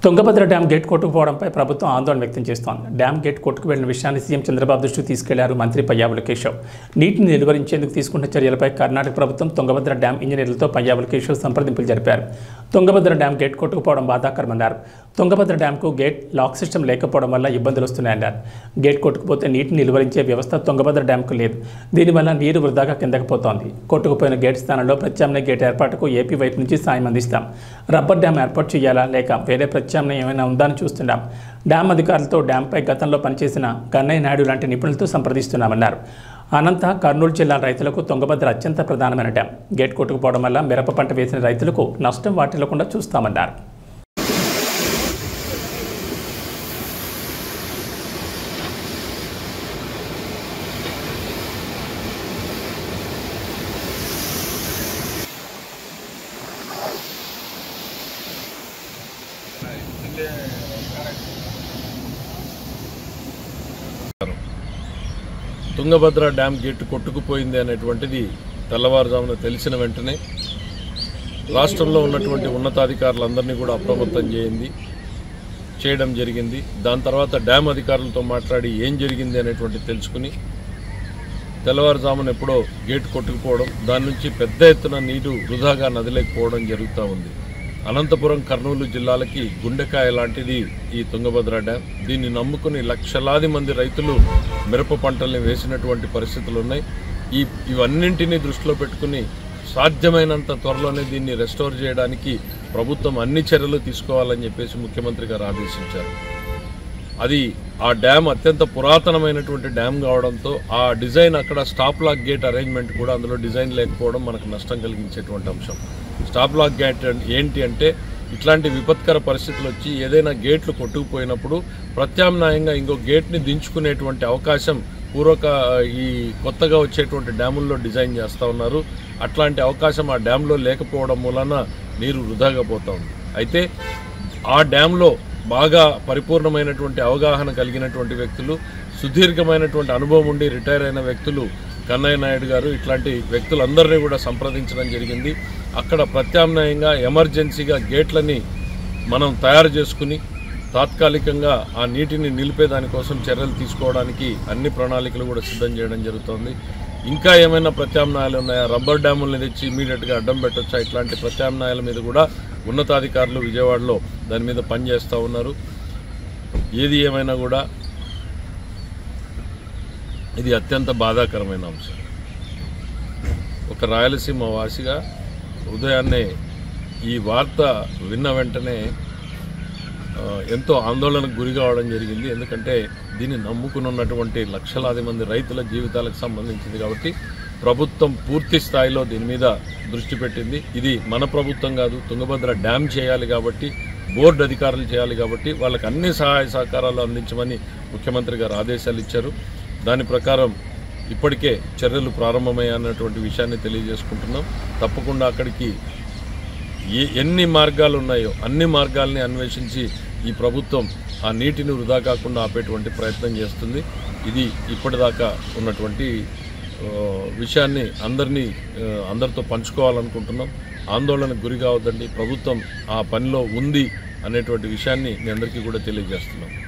Tungabhadra dam gate కొట్టుకుపోవడంపై ప్రభుత్వం ఆందోళన వ్యక్తం చేస్తోంది. డ్యాం గేట్ కొట్టుకు వెళ్లిన విషయాన్ని సీఎం చంద్రబాబు దృష్టికి తీసుకెళ్లారు మంత్రి పయ్యావుల కేశవ్. నీటిని నిలువరించేందుకు తీసుకున్న చర్యలపై కర్ణాటక ప్రభుత్వం తుంగభద్ర డ్యాం ఇంజనీర్లతో పయ్యావుల కేశవ్ సంప్రదింపులు జరిపారు. తుంగభద్ర డ్యాం గేట్ కొట్టుకుపోవడం బాధాకరమన్నారు. తుంగభద్ర డ్యాంకు గేట్ లాక్ సిస్టమ్ లేకపోవడం వల్ల ఇబ్బందులు వస్తున్నాయన్నారు. గేట్ కొట్టుకుపోతే నీటిని నిలువరించే వ్యవస్థ తుంగభద్ర డ్యాంకు లేదు. దీనివల్ల నీరు వృధాగా కిందకు పోతోంది. కొట్టుకుపోయిన గేట్ స్థానంలో ప్రత్యామ్నాయ గేట్ ఏర్పాటుకు ఏపీ వైపు నుంచి సాయం అందిస్తాం. రబ్బర్ డ్యాం ఏర్పాటు చేయాలా లేక వేరే ప్రత్యామ్నాయం ఏమైనా ఉందా అని చూస్తున్నాం. డ్యాం అధికారులతో డ్యాంపై గతంలో పనిచేసిన కన్నయ్య నాయుడు లాంటి నిపుణులతో సంప్రదిస్తున్నామన్నారు. అనంత కర్నూలు జిల్లా రైతులకు తుంగభద్ర అత్యంత ప్రధానమైన డ్యాం. గేట్ కొట్టుకుపోవడం వల్ల మిరప పంట వేసిన రైతులకు నష్టం వాటిల్లకుండా చూస్తామన్నారు. తుంగభద్ర డ్యామ్ గేటు కొట్టుకుపోయింది అనేటువంటిది తెల్లవారుజామున తెలిసిన వెంటనే రాష్ట్రంలో ఉన్నటువంటి ఉన్నతాధికారులందరినీ కూడా అప్రమత్తం చేయడం జరిగింది. దాని తర్వాత డ్యామ్ అధికారులతో మాట్లాడి ఏం జరిగింది అనేటువంటి తెలుసుకుని తెల్లవారుజామున ఎప్పుడో గేటు కొట్టుకుపోవడం, దాని నుంచి పెద్ద ఎత్తున నీరు వృధాగా నదిలేకపోవడం జరుగుతూ ఉంది. అనంతపురం కర్నూలు జిల్లాలకి గుండెకాయ లాంటిది ఈ తుంగభద్ర డ్యాం. దీన్ని నమ్ముకుని లక్షలాది మంది రైతులు మిరప పంటల్ని వేసినటువంటి పరిస్థితులు ఉన్నాయి. ఇవన్నింటినీ దృష్టిలో పెట్టుకుని సాధ్యమైనంత త్వరలోనే దీన్ని రెస్టోర్ చేయడానికి ప్రభుత్వం అన్ని చర్యలు తీసుకోవాలని చెప్పేసి ముఖ్యమంత్రి గారు ఆదేశించారు. అది ఆ డ్యామ్ అత్యంత పురాతనమైనటువంటి డ్యామ్ కావడంతో ఆ డిజైన్ అక్కడ స్టాప్ లాక్ గేట్ అరేంజ్మెంట్ కూడా అందులో డిజైన్ లేకపోవడం మనకు నష్టం కలిగించేటువంటి అంశం. స్టాప్ లాక్ గేట్ ఏంటి అంటే ఇట్లాంటి విపత్కర పరిస్థితులు వచ్చి ఏదైనా గేట్లు కొట్టుకుపోయినప్పుడు ప్రత్యామ్నాయంగా ఇంకో గేట్ని దించుకునేటువంటి అవకాశం ఈ కొత్తగా వచ్చేటువంటి డ్యాముల్లో డిజైన్ చేస్తూ ఉన్నారు. అట్లాంటి అవకాశం ఆ డ్యాంలో లేకపోవడం మూలన నీరు వృధాగా పోతూ ఉంది. అయితే ఆ డ్యాంలో బాగా పరిపూర్ణమైనటువంటి అవగాహన కలిగినటువంటి వ్యక్తులు, సుదీర్ఘమైనటువంటి అనుభవం ఉండి రిటైర్ అయిన వ్యక్తులు కన్నయ్య నాయుడు గారు ఇట్లాంటి వ్యక్తులందరినీ కూడా సంప్రదించడం జరిగింది. అక్కడ ప్రత్యామ్నాయంగా ఎమర్జెన్సీగా గేట్లని మనం తయారు చేసుకుని తాత్కాలికంగా ఆ నీటిని నిలిపేదానికోసం చర్యలు తీసుకోవడానికి అన్ని ప్రణాళికలు కూడా సిద్ధం చేయడం జరుగుతోంది. ఇంకా ఏమైనా ప్రత్యామ్నాయాలు ఉన్నాయా, రబ్బర్ డ్యాముల్ని తెచ్చి ఇమీడియట్గా అడ్డం పెట్టొచ్చా, ఇట్లాంటి ప్రత్యామ్నాయాల మీద కూడా ఉన్నతాధికారులు విజయవాడలో దాని మీద పనిచేస్తూ ఉన్నారు. ఏది ఏమైనా కూడా ఇది అత్యంత బాధాకరమైన అంశం. ఒక రాయలసీమ వాసిగా ఉదయాన్నే ఈ వార్త విన్న వెంటనే ఎంతో ఆందోళనకు గురి కావడం జరిగింది. ఎందుకంటే దీన్ని నమ్ముకుని ఉన్నటువంటి లక్షలాది మంది రైతుల జీవితాలకు సంబంధించింది కాబట్టి ప్రభుత్వం పూర్తి స్థాయిలో దీని మీద దృష్టి పెట్టింది. ఇది మన ప్రభుత్వం కాదు, తుంగభద్ర డ్యామ్ చేయాలి కాబట్టి, బోర్డు అధికారులు చేయాలి కాబట్టి వాళ్ళకి అన్ని సహాయ సహకారాలు అందించమని ముఖ్యమంత్రి గారు ఆదేశాలు ఇచ్చారు. దాని ప్రకారం ఇప్పటికే చర్యలు ప్రారంభమయ్యాయన్నటువంటి విషయాన్ని తెలియజేసుకుంటున్నాం. తప్పకుండా అక్కడికి ఎన్ని మార్గాలు ఉన్నాయో అన్ని మార్గాల్ని అన్వేషించి ఈ ప్రభుత్వం ఆ నీటిని వృధా కాకుండా ఆపేటువంటి ప్రయత్నం చేస్తుంది. ఇది ఇప్పటిదాకా ఉన్నటువంటి విషయాన్ని అందరితో పంచుకోవాలనుకుంటున్నాం. ఆందోళనకు గురి కావద్దండి, ప్రభుత్వం ఆ పనిలో ఉంది అనేటువంటి విషయాన్ని మీ అందరికీ కూడా తెలియజేస్తున్నాం.